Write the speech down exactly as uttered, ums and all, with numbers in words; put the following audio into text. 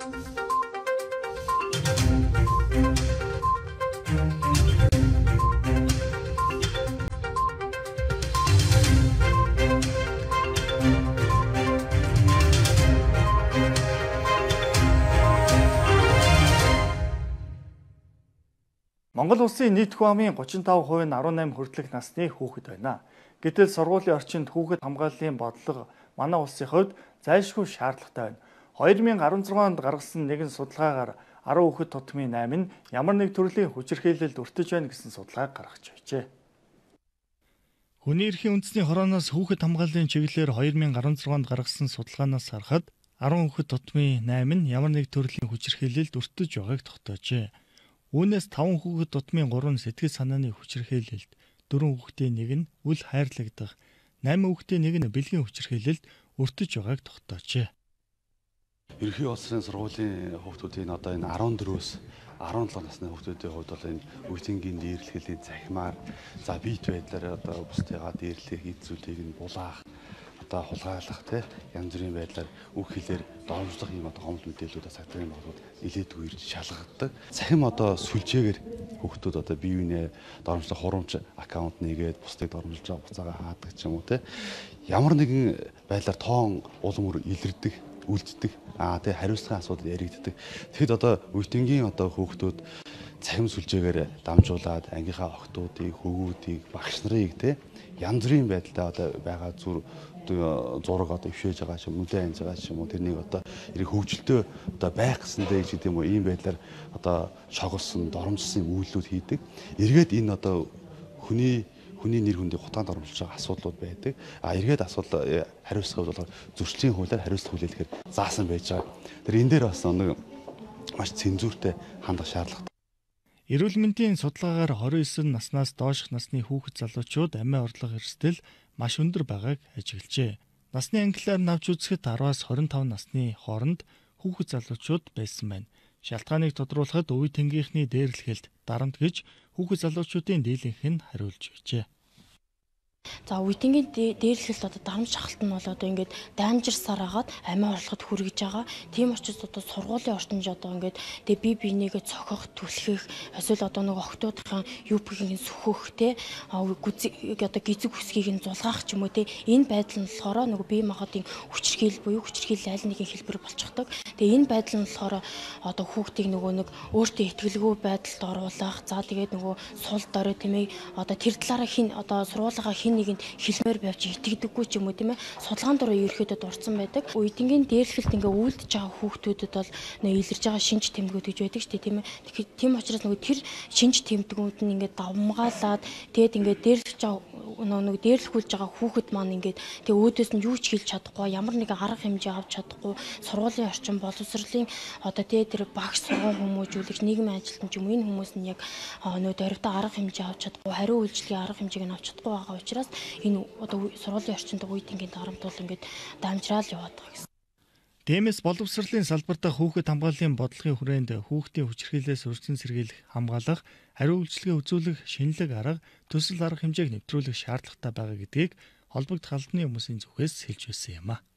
Монгол улсын нийт хүн амын гучин и тав хувь нь арван найман хүртэлх насны хүүхэд байна. Гэтэл сургуулийн орчинд хүүхэд хамгааллын бодлого манай улсын хувьд зайлшгүй шаардлагатай байна. хоёр мянга арван зургаан онд гаргасан нэгэн судалгаагаар арван хүүхэд тутмын найм нь ямар нэг төрлийн хүчирхийлэлд өртөж байна гэсэн судалгааг гаргаж байжээ. Хүний эрхийн үндэсний хорооноос хүүхэд хамгааллын чиглэлээр хоёр мянга арван зургаан онд гаргасан судалгаанаас харахад арван хүүхэд тутмын найм нь ямар нэг төрлийн хүчирхийлэлд өртөж байгааг тогтоожээ. Үүнээс таван хүүхэд тутмын гурав нь сэтгэл санааны хүчирхийлэлд, дөрвөн хүүхдийн нэг нь үл хайрлагдах, найман хүүхдийн нэг нь бэлгийн хүчирхийлэлд өртөж байгааг тогтоожээ. Ерхий улсын сургуулийн хүүхдүүдийн одоо энэ арван дөрвөөс арван долоо насны хүүхдүүдийн хувьд бол энэ үеийнгийн дээрлэхлийн цахимаар за бит байдлаар одоо бусдыгаа дээрлэх эззүүдийг нь булаах одоо хулгайлах те янз бүрийн байдлаар үг хэлээр доромжлох юм одоо гомдол мэдээллүүд цагтарын бодлууд нилээдгүй ирж шалгадаг. Цахим одоо сүлжээгээр хүүхдүүд одоо бие биенээ доромжлох хурамч аккаунт нэгээд бусдыг доромжилж байгаа буцаага хаадаг ч юм уу те. Ямар нэгэн байдлаар тоон улам өөр илэрдэг, үлддэг. Аа те хариуцлагын асуудал яригддаг. Тэгэхэд одоо үеийнгийн одоо хүүхдүүд цахим сүлжээгээр дамжуулаад ангийнхаа охтуудыг, хөвгүүдийг, багш нарыг те янз бүрийн байдлаа одоо байгаа зүр зураг одоо өвшөөж байгаа ч юм уу, нөлөө анж байгаа ч юм уу, тэрнийг одоо эрэг хөгжилтөө одоо байх гэсэндээ гэж гэдэг юм уу, ийм байдлаар одоо шоголсон, доромжсон үйлдэлүүд хийдэг. Эргээд энэ одоо хүний хүний нэр хүндийг хутаанд оромжилж байгаа асуудлууд байдаг. А эргээд асуудал хариуцлага болохоор зөрчлийн хуулиар хариуцлага хүлээлгэхээр заасан байж байгаа. Тэр энэ дээр бас нэг маш цензуртэй хандах шаардлагатай. Эрүүл мэндийн судалгаагаар хорин девять наснаас доошх насны хүүхэд залуучууд амиа орлох эрсдэл маш өндөр байгааг ажиглажээ. Насны ангиллаар навч үзэхэд араваас хорин тав насны хооронд хүүхэд залуучууд байсан байна. Шалтгааныг тодруулахад үе тэнгийнхний дээрлэхэлд дарамт гэж хүүхэд залуучуудын дийлэнх нь хариулж байжээ. За үеийнгийн дээрлэхэлд одоо дарамт шахалт нь бол одоо ингээд даймжирсаар хагаад амиа орлоход хүргэж байгаа. Тийм учраас одоо сургуулийн орчинд одоо ингээд тэгээ бие биенийгээ цохих, түлхэх, эсвэл одоо нэг охтуудын юпгийн сүхөх те гүзэг одоо гизэг хүсгийг нь зулгаах ч юм уу те энэ байдал нь болохоор нөгөө бие махбодын хүчирхийлэл буюу хүчирхийлэл аль нэгэн хэлбэр болчихдог. Тэгээ энэ байдал нь болохоор одоо хүүхдийг нөгөө нэг өөртөө итгэлгүй байдалд оруулах. За тэгээд нөгөө сул дорой тийм ээ одоо тэр талаараа хин одоо сургуулигаа хин нэгэнд хэлмээр байвч итгэдэггүй ч юм уу тийм ээ судалгаан дураа ерөөхдөө дурдсан байдаг. Үеийнгийн дээрлэхэлт ингээ үйлдэж байгаа хүүхдүүдэд бол нөө илэрж байгаа шинж тэмдгүүд гэж байдаг шүү дээ тийм ээ. Тэгэхээр тийм учраас нөгөө тэр шинж тэмдгүүд нь ингээ давмгаалаад тэгээд ингээ дээрлэж байгаа нөгөө дээрлэхүүлж байгаа хүүхэд маань ингээд тэг өөдөөс нь юу ч хэлж чадахгүй ямар нэгэн арга хэмжээ авч чадахгүй сургуулийн орчин боловсролын одоо тэгээ тэр багш сургууль хүмүүжүүлэгч нийгмийн ажилтан ч юм уу энэ хүмүүс нь яг нөгөө дөрвтэй арга хэмжээ авч чадахгүй хариу үйлчлэгийн арга хэмжээг нь авч чадахгүй байгаа учраас энэ одоо сургуулийн орчинд үеийнгийн дарамт бол ингээд дамжраал яваад байгаа гэсэн. Дэмэс боловсролын салбарт хүүхэд хамгааллын бодлогын хүрээнд хүүхдийн хүчирхийллээс өрсөн сэргийлэх, хамгаалах, хариу үйлчлэгээ үзүүлэх, шинэлэг арга, төсөл арга хэмжээг нэвтрүүлэх шаардлагатай байгаа гэдгийг холбогдох албаны хүмүүсийн зүгээс хэлж байсан юм а.